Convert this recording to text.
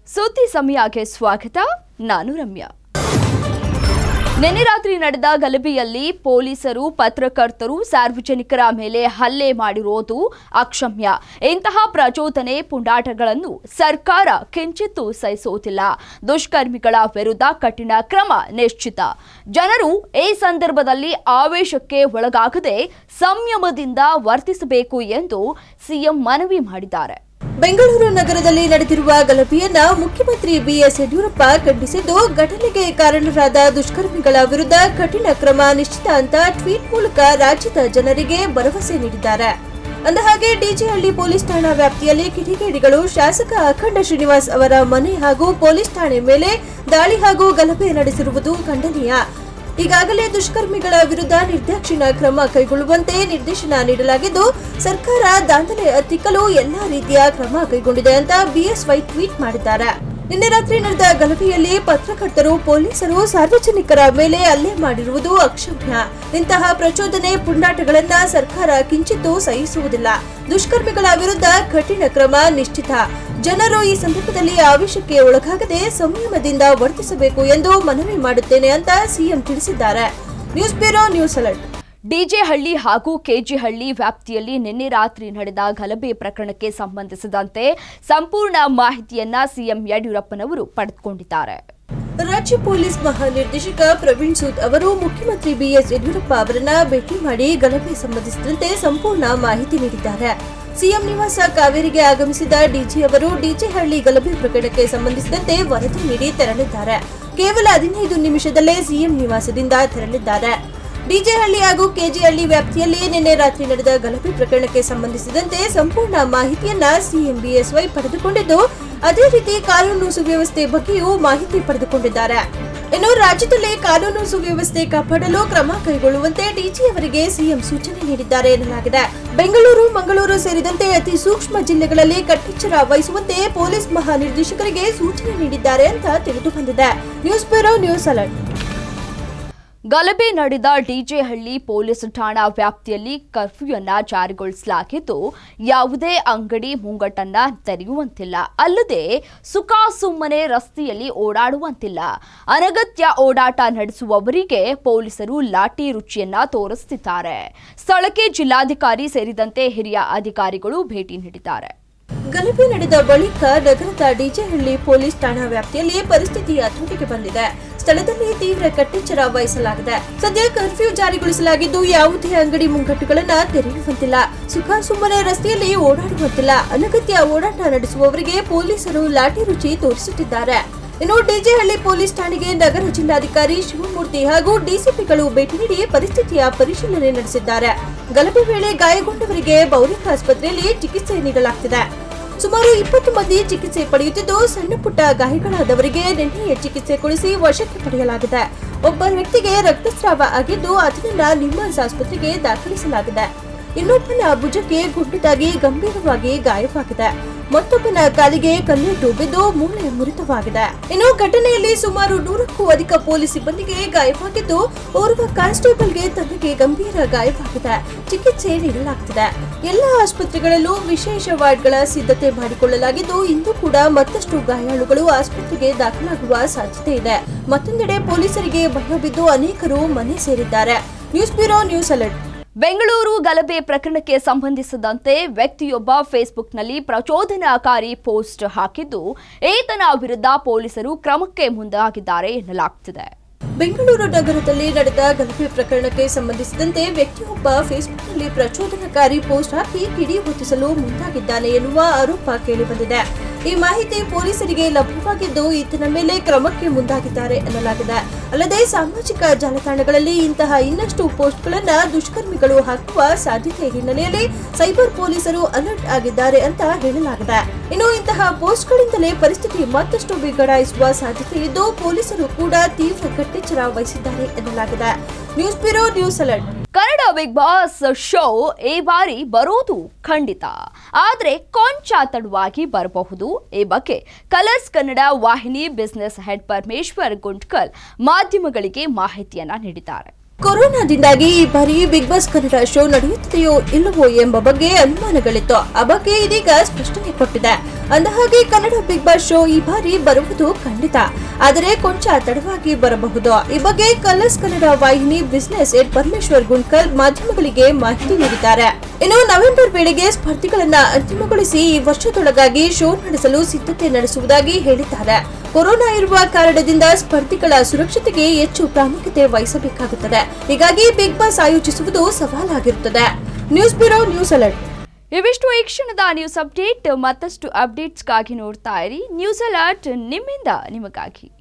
ಸುದ್ದಿ ಸಮಯಕ್ಕೆ ಸ್ವಾಗತ. ನಾನು ರಮ್ಯಾ. ನಿನ್ನೆ ರಾತ್ರಿ ನಡೆದ ಗಲಭೆಯಲ್ಲಿ ಪೊಲೀಸರು ಪತ್ರಕರ್ತರು ಸಾರ್ವಜನಿಕರ ಮೇಲೆ ಹಲ್ಲೆ ಮಾಡಿರುವುದು ಅಕ್ಷಮ್ಯ. ಇಂತಹ ಪ್ರಚೋದನೆ ಪುಂಡಾಟಗಳನ್ನು ಸರ್ಕಾರ ಕಿಂಚಿತ್ತೂ ಸಹಿಸುವುದಿಲ್ಲ. ದುಷ್ಕರ್ಮಿಗಳ ವಿರುದ್ಧ ಕಠಿಣ ಕ್ರಮ ನಿಶ್ಚಿತ. ಜನರು ಈ ಸಂದರ್ಭದಲ್ಲಿ ಆವೇಶಕ್ಕೆ ಒಳಗಾಗದೆ ಸಂಯಮದಿಂದ ವರ್ತಿಸಬೇಕು ಎಂದು ಸಿಎಂ ಮನವಿ ಮಾಡಿದ್ದಾರೆ. ಬೆಂಗಳೂರು ನಗರದಲ್ಲಿ ನಡೆದಿರುವ ಗಲಭೆಯನ್ನ ಮುಖ್ಯಮಂತ್ರಿ ಬಿಎಸ್ ಯಡಿಯೂರಪ್ಪ ಖಂಡಿಸಿದ್ದು, ಘಟನೆಗೆ ಕಾರಣರಾದ ದುಷ್ಕರ್ಮಿಗಳ ವಿರುದ್ಧ ಕಠಿಣ ಕ್ರಮ ನಿಶ್ಚಿತ ಅಂತ ಟ್ವೀಟ್ ಮೂಲಕ ರಾಜ್ಯದ ಜನರಿಗೆ ಭರವಸೆ ನೀಡಿದ್ದಾರೆ. ಅಂದಹಾಗೆ ಡಿಜೆಹಳ್ಳಿ ಪೊಲೀಸ್ ಠಾಣಾ ವ್ಯಾಪ್ತಿಯಲ್ಲಿ ಕಿಡಿಗೇಡಿಗಳು ಶಾಸಕ ಅಖಂಡ ಶ್ರೀನಿವಾಸ್ ಅವರ ಮನೆ ಹಾಗೂ ಪೊಲೀಸ್ ಠಾಣೆ ಮೇಲೆ ದಾಳಿ ಹಾಗೂ ಗಲಭೆ ನಡೆಸಿರುವುದು ಖಂಡನೀಯ. ಈಗಾಗಲೇ ದುಷ್ಕರ್ಮಿಗಳ ವಿರುದ್ಧ ನಿರ್ದಾಕ್ಷಿಣ್ಯ ಕ್ರಮ ಕೈಗೊಳ್ಳುವಂತೆ ನಿರ್ದೇಶನ ನೀಡಲಾಗಿದ್ದು, ಸರ್ಕಾರ ದಾಂಧಲೆ ಹತ್ತಿಕ್ಕಲು ಎಲ್ಲಾ ರೀತಿಯ ಕ್ರಮ ಕೈಗೊಂಡಿದೆ ಅಂತ ಬಿಎಸ್ವೈ ಟ್ವೀಟ್ ಮಾಡಿದ್ದಾರೆ. ನಿನ್ನೆ ರಾತ್ರಿ ನಡೆದ ಗಲಭೆಯಲ್ಲಿ ಪತ್ರಕರ್ತರು ಪೊಲೀಸರು ಸಾರ್ವಜನಿಕರ ಮೇಲೆ ಹಲ್ಲೆ ಮಾಡಿರುವುದು ಅಕ್ಷಮ್ಯ. ಇಂತಹ ಪ್ರಚೋದನೆ ಪುಂಡಾಟಗಳನ್ನ ಸರ್ಕಾರ ಕಿಂಚಿತ್ತೂ ಸಹಿಸುವುದಿಲ್ಲ. ದುಷ್ಕರ್ಮಿಗಳ ವಿರುದ್ಧ ಕಠಿಣ ಕ್ರಮ ನಿಶ್ಚಿತ. ಜನರು ಈ ಸಂದರ್ಭದಲ್ಲಿ ಆವೇಶಕ್ಕೆ ಒಳಗಾಗದೆ ಸಂಯಮದಿಂದ ವರ್ತಿಸಬೇಕು ಎಂದು ಮನವಿ ಮಾಡುತ್ತೇನೆ ಅಂತ ಸಿಎಂ ತಿಳಿಸಿದ್ದಾರೆ. News bureau, news alert. DJ Halli ಹಾಗೂ ಕೆಜಿಹಳ್ಳಿ ವ್ಯಾಪ್ತಿಯಲ್ಲಿ ನಿನ್ನೆ ರಾತ್ರಿ ನಡೆದ ಗಲಭೆ ಪ್ರಕರಣಕ್ಕೆ ಸಂಬಂಧಿಸಿದಂತೆ ಸಂಪೂರ್ಣ ಮಾಹಿತಿಯನ್ನ ಸಿಎಂ ಯಡಿಯೂರಪ್ಪನವರು ಪಡೆದುಕೊಂಡಿದ್ದಾರೆ. ರಾಜ್ಯ ಪೊಲೀಸ್ ಮಹಾನಿರ್ದೇಶಕ ಪ್ರವೀಣ್ ಸೂದ್ ಅವರು ಮುಖ್ಯಮಂತ್ರಿ ಬಿಎಸ್ ಯಡಿಯೂರಪ್ಪ ಅವರನ್ನ ಭೇಟಿ ಮಾಡಿ ಗಲಭೆ ಸಂಬಂಧಿಸಿದಂತೆ ಸಂಪೂರ್ಣ ಮಾಹಿತಿ ನೀಡಿದ್ದಾರೆ. ಸಿಎಂ ನಿವಾಸ ಕಾವೇರಿಗೆ ಆಗಮಿಸಿದ ಡಿಜಿ ಅವರು ಡಿಜೆಹಳ್ಳಿ ಗಲಭೆ ಪ್ರಕರಣಕ್ಕೆ ಸಂಬಂಧಿಸಿದಂತೆ ವರದಿ ನೀಡಿ ತೆರಳಿದ್ದಾರೆ. ಕೇವಲ 15 ನಿಮಿಷದಲ್ಲೇ ಸಿಎಂ ನಿವಾಸದಿಂದ ತೆರಳಿದ್ದಾರೆ. ಡಿಜೆಹಳ್ಳಿ ಹಾಗೂ ಕೆಜಿಹಳ್ಳಿ ವ್ಯಾಪ್ತಿಯಲ್ಲಿ ನಿನ್ನೆ ರಾತ್ರಿ ನಡೆದ ಗಲಭೆ ಪ್ರಕರಣಕ್ಕೆ ಸಂಬಂಧಿಸಿದಂತೆ ಸಂಪೂರ್ಣ ಮಾಹಿತಿಯನ್ನ ಸಿಎಂ ಬಿಎಸ್ವೈ ಪಡೆದುಕೊಂಡಿದ್ದು, ಅದೇ ರೀತಿ ಕಾನೂನು ಸುವ್ಯವಸ್ಥೆ ಬಗ್ಗೆಯೂ ಮಾಹಿತಿ ಪಡೆದುಕೊಂಡಿದ್ದಾರೆ. ಇನ್ನು ರಾಜ್ಯದಲ್ಲಿ ಕಾನೂನು ಸುವ್ಯವಸ್ಥೆ ಕಾಪಾಡಲು ಕ್ರಮ ಕೈಗೊಳ್ಳುವಂತೆ ಡಿಜಿ ಅವರಿಗೆ ಸಿಎಂ ಸೂಚನೆ ನೀಡಿದ್ದಾರೆ ಎನ್ನಲಾಗಿದೆ. ಬೆಂಗಳೂರು, ಮಂಗಳೂರು ಸೇರಿದಂತೆ ಅತಿ ಸೂಕ್ಷ್ಮ ಜಿಲ್ಲೆಗಳಲ್ಲಿ ಕಟ್ಟೆಚ್ಚರ ವಹಿಸುವಂತೆ ಪೊಲೀಸ್ ಮಹಾನಿರ್ದೇಶಕರಿಗೆ ಸೂಚನೆ ನೀಡಿದ್ದಾರೆ ಅಂತ ತಿಳಿದು ಬಂದಿದೆ. News bureau, news alert. ಗಲಭೆ ನಡೆದ ಡಿಜೆಹಳ್ಳಿ ಪೊಲೀಸ್ ಠಾಣಾ ವ್ಯಾಪ್ತಿಯಲ್ಲಿ ಕರ್ಫ್ಯೂಯನ್ನ ಜಾರಿಗೊಳಿಸಲಾಗಿದ್ದು, ಯಾವುದೇ ಅಂಗಡಿ ಮುಂಗಟ್ಟನ್ನ ತೆರೆಯುವಂತಿಲ್ಲ. ಅಲ್ಲದೆ ಸುಖಾಸುಮ್ಮನೆ ರಸ್ತೆಯಲ್ಲಿ ಓಡಾಡುವಂತಿಲ್ಲ. ಅನಗತ್ಯ ಓಡಾಟ ನಡೆಸುವವರಿಗೆ ಪೊಲೀಸರು ಲಾಠಿ ರುಚಿಯನ್ನ ತೋರಿಸುತ್ತಿದ್ದಾರೆ. ಸ್ಥಳಕ್ಕೆ ಜಿಲ್ಲಾಧಿಕಾರಿ ಸೇರಿದಂತೆ ಹಿರಿಯ ಅಧಿಕಾರಿಗಳು ಭೇಟಿ ನೀಡಿದ್ದಾರೆ. ಗಲಭೆ ನಡೆದ ಬಳಿಕ ನಗರದ ಡಿಜೆಹಳ್ಳಿ ಪೊಲೀಸ್ ಠಾಣಾ ವ್ಯಾಪ್ತಿಯಲ್ಲಿ ಪರಿಸ್ಥಿತಿ ಹತೋಟಿಗೆ ಬಂದಿದೆ. ಸ್ಥಳದಲ್ಲಿ ತೀವ್ರ ಕಟ್ಟೆಚ್ಚರ ವಹಿಸಲಾಗಿದೆ. ಸದ್ಯ ಕರ್ಫ್ಯೂ ಜಾರಿಗೊಳಿಸಲಾಗಿದ್ದು, ಯಾವುದೇ ಅಂಗಡಿ ಮುಂಗಟ್ಟುಗಳನ್ನ ತೆರೆಯುವಂತಿಲ್ಲ. ಸುಖಾಸುಮ್ಮನೆ ರಸ್ತೆಯಲ್ಲಿ ಓಡಾಡುವಂತಿಲ್ಲ. ಅನಗತ್ಯ ಓಡಾಟ ನಡೆಸುವವರಿಗೆ ಪೊಲೀಸರು ಲಾಠಿ ರುಚಿ ತೋರಿಸುತ್ತಿದ್ದಾರೆ. ಇನ್ನು ಡಿಜೆಹಳ್ಳಿ ಪೊಲೀಸ್ ಠಾಣೆಗೆ ನಗರ ಜಿಲ್ಲಾಧಿಕಾರಿ ಶಿವಮೂರ್ತಿ ಹಾಗೂ ಡಿಸಿಪಿಗಳು ಭೇಟಿ ನೀಡಿ ಪರಿಸ್ಥಿತಿಯ ಪರಿಶೀಲನೆ ನಡೆಸಿದ್ದಾರೆ. ಗಲಭೆ ವೇಳೆ ಗಾಯಗೊಂಡವರಿಗೆ ಬೌರಿಂಗ್ ಆಸ್ಪತ್ರೆಯಲ್ಲಿ ಚಿಕಿತ್ಸೆ ನೀಡಲಾಗುತ್ತಿದೆ. ಸುಮಾರು 20 ಮಂದಿ ಚಿಕಿತ್ಸೆ ಪಡೆಯುತ್ತಿದ್ದು, ಸಣ್ಣ ಪುಟ್ಟ ಗಾಯಗಳಾದವರಿಗೆ ನಿನ್ನೆಯೇ ಚಿಕಿತ್ಸೆ ಕೊಡಿಸಿ ವಶಕ್ಕೆ ಪಡೆಯಲಾಗಿದೆ. ಒಬ್ಬ ವ್ಯಕ್ತಿಗೆ ರಕ್ತಸ್ರಾವ ಆಗಿದ್ದು, ಅದನ್ನ ನಿಮ್ಹಾನ್ಸ್ ಆಸ್ಪತ್ರೆಗೆ ದಾಖಲಿಸಲಾಗಿದೆ. ಇನ್ನೊಬ್ಬನ ಭುಜಕ್ಕೆ ಗುಂಡದಾಗಿ ಗಂಭೀರವಾಗಿ ಗಾಯವಾಗಿದೆ. ಮತ್ತೊಬ್ಬನ ಕಾಲಿಗೆ ಕಲ್ಲೇಟು ಬಿದ್ದು ಮೂಳೆ ಮುರಿತವಾಗಿದೆ. ಇನ್ನು ಘಟನೆಯಲ್ಲಿ ಸುಮಾರು 100ಕ್ಕೂ ಅಧಿಕ ಪೊಲೀಸ್ ಸಿಬ್ಬಂದಿಗೆ ಗಾಯವಾಗಿದ್ದು, ಓರ್ವ ಕಾನ್ಸ್ಟೇಬಲ್ಗೆ ತಲೆಗೆ ಗಂಭೀರ ಗಾಯವಾಗಿದೆ. ಚಿಕಿತ್ಸೆ ನೀಡಲಾಗುತ್ತಿದೆ. ಎಲ್ಲ ಆಸ್ಪತ್ರೆಗಳಲ್ಲೂ ವಿಶೇಷ ವಾರ್ಡ್ಗಳ ಸಿದ್ಧತೆ ಮಾಡಿಕೊಳ್ಳಲಾಗಿದ್ದು, ಇಂದು ಕೂಡ ಮತ್ತಷ್ಟು ಗಾಯಾಳುಗಳು ಆಸ್ಪತ್ರೆಗೆ ದಾಖಲಾಗುವ ಸಾಧ್ಯತೆ ಇದೆ. ಮತ್ತೊಂದೆಡೆ ಪೊಲೀಸರಿಗೆ ಭಯ ಬಿದ್ದು ಅನೇಕರು ಮನೆ ಸೇರಿದ್ದಾರೆ. News bureau, news alert. Bengaluru ಗಲಭೆ ಪ್ರಕರಣಕ್ಕೆ ಸಂಬಂಧಿಸಿದಂತೆ ವ್ಯಕ್ತಿಯೊಬ್ಬ ಫೇಸ್ಬುಕ್ನಲ್ಲಿ ಪ್ರಚೋದನಾಕಾರಿ ಪೋಸ್ಟ್ ಹಾಕಿದ್ದು, ಈತನ ವಿರುದ್ಧ ಪೊಲೀಸರು ಕ್ರಮಕ್ಕೆ ಮುಂದಾಗಿದ್ದಾರೆ ಎನ್ನಲಾಗುತ್ತಿದೆ. ಬೆಂಗಳೂರು ನಗರದಲ್ಲಿ ನಡೆದ ಗಲಭೆ ಪ್ರಕರಣಕ್ಕೆ ಸಂಬಂಧಿಸಿದಂತೆ ವ್ಯಕ್ತಿಯೊಬ್ಬ ಫೇಸ್ಬುಕ್ನಲ್ಲಿ ಪ್ರಚೋದನಕಾರಿ ಪೋಸ್ಟ್ ಹಾಕಿ ಕಿಡಿ ಹೊತ್ತಿಸಲು ಮುಂದಾಗಿದ್ದಾನೆ ಎನ್ನುವ ಆರೋಪ ಕೇಳಿಬಂದಿದೆ. ಈ ಮಾಹಿತಿ ಪೊಲೀಸರಿಗೆ ಲಭ್ಯವಾಗಿದ್ದು, ಈತನ ಮೇಲೆ ಕ್ರಮಕ್ಕೆ ಮುಂದಾಗಿದ್ದಾರೆ ಎನ್ನಲಾಗಿದೆ. ಅಲ್ಲದೆ ಸಾಮಾಜಿಕ ಜಾಲತಾಣಗಳಲ್ಲಿ ಇಂತಹ ಇನ್ನಷ್ಟು ಪೋಸ್ಟ್ಗಳನ್ನ ದುಷ್ಕರ್ಮಿಗಳು ಹಾಕುವ ಸಾಧ್ಯತೆ ಹಿನ್ನೆಲೆಯಲ್ಲಿ ಸೈಬರ್ ಪೊಲೀಸರು ಅಲರ್ಟ್ ಆಗಿದ್ದಾರೆ ಅಂತ ಹೇಳಲಾಗಿದೆ. ಇನ್ನು ಇಂತಹ ಪೋಸ್ಟ್ಗಳಿಂದಲೇ ಪರಿಸ್ಥಿತಿ ಮತ್ತಷ್ಟು ಬಿಗಡಾಯಿಸುವ ಸಾಧ್ಯತೆ ಇದ್ದು, ಪೊಲೀಸರು ಕೂಡ ತೀವ್ರ ಕಟ್ಟೆಚ್ಚರ ವಹಿಸಿದ್ದಾರೆ ಎನ್ನಲಾಗಿದೆ. News bureau, news alert. Kannada Bigg Boss show ಈ ಬಾರಿ ಬರೋದು ಖಂಡಿತ, ಆದರೆ ಕೊಂಚ ತಡವಾಗಿ ಬರಬಹುದು. ಈ ಬಗ್ಗೆ ಕಲರ್ಸ್ ಕನ್ನಡ ವಾಹಿನಿ ಬಿಸಿನೆಸ್ ಹೆಡ್ ಪರಮೇಶ್ವರ್ ಗುಂಟ್ಕಲ್ ಮಾಧ್ಯಮಗಳಿಗೆ ಮಾಹಿತಿಯನ್ನ ನೀಡಿದ್ದಾರೆ. ಕೊರೋನಾದಿಂದಾಗಿ ಈ ಬಾರಿ ಬಿಗ್ ಬಾಸ್ ಕನ್ನಡ ಶೋ ನಡೆಯುತ್ತದೆಯೋ ಇಲ್ಲವೋ ಎಂಬ ಬಗ್ಗೆ ಅನುಮಾನಗಳಿತ್ತು. ಆ ಬಗ್ಗೆ ಇದೀಗ ಸ್ಪಷ್ಟನೆ ಕೊಟ್ಟಿದೆ. ಅಂದಹಾಗೆ ಕನ್ನಡ ಬಿಗ್ ಬಾಸ್ ಶೋ ಈ ಬಾರಿ ಬರುವುದು ಖಂಡಿತ, ಆದರೆ ಕೊಂಚ ತಡವಾಗಿ ಬರಬಹುದು. ಈ ಬಗ್ಗೆ ಕಲರ್ಸ್ ಕನ್ನಡ ವಾಹಿನಿ ಬಿಸಿನೆಸ್ ಹೆಡ್ ಪರಮೇಶ್ವರ್ ಗುಂಡ್ಕಲ್ ಮಾಧ್ಯಮಗಳಿಗೆ ಮಾಹಿತಿ ನೀಡಿದ್ದಾರೆ. ಇನ್ನು ನವೆಂಬರ್ ವೇಳೆಗೆ ಸ್ಪರ್ಧಿಗಳನ್ನ ಅಂತಿಮಗೊಳಿಸಿ ಈ ವರ್ಷದೊಳಗಾಗಿ ಶೋ ನಡೆಸಲು ಸಿದ್ಧತೆ ನಡೆಸುವುದಾಗಿ ಹೇಳಿದ್ದಾರೆ. ಕೊರೋನಾ ಇರುವ ಕಾರಣದಿಂದ ಸ್ಪರ್ಧಿಗಳ ಸುರಕ್ಷತೆಗೆ ಹೆಚ್ಚು ಪ್ರಾಮುಖ್ಯತೆ ವಹಿಸಬೇಕಾಗುತ್ತದೆ. ಹೀಗಾಗಿ ಬಿಗ್ ಬಾಸ್ ಆಯೋಜಿಸುವುದು ಸವಾಲಾಗಿರುತ್ತದೆ. News bureau, news alert. ಇವಿಷ್ಟು ಈ ಕ್ಷಣದ ನ್ಯೂಸ್ ಅಪ್ಡೇಟ್. ಮತ್ತಷ್ಟು ಅಪ್ಡೇಟ್ಸ್ಗಾಗಿ ನೋಡ್ತಾ ಇರಿ ನ್ಯೂಸ್ ಅಲರ್ಟ್, ನಿಮ್ಮಿಂದ ನಿಮಗಾಗಿ.